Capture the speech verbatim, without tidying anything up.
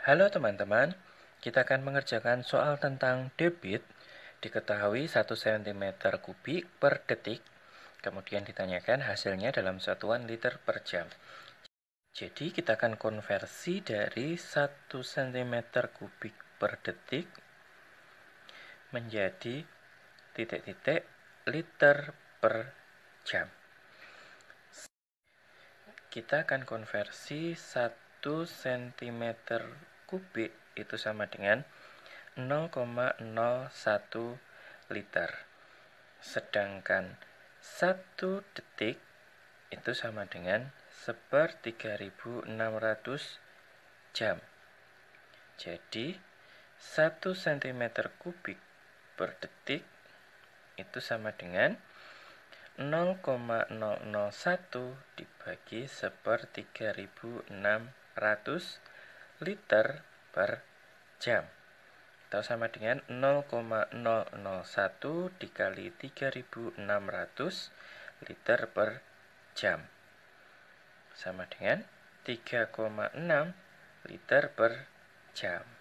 Halo teman-teman, kita akan mengerjakan soal tentang debit. Diketahui satu sentimeter kubik per detik, kemudian ditanyakan hasilnya dalam satuan liter per jam. Jadi kita akan konversi dari satu sentimeter kubik per detik menjadi titik-titik liter per jam. Kita akan konversi satu sentimeter kubik itu sama dengan nol koma nol satu liter. Sedangkan satu detik itu sama dengan seper tiga ribu enam ratus jam. Jadi satu sentimeter kubik per detik itu sama dengan nol koma nol nol satu dibagi seper tiga ribu enam ratus liter per jam. Atau sama dengan nol koma nol nol satu dikali tiga ribu enam ratus liter per jam. Sama dengan tiga koma enam liter per jam.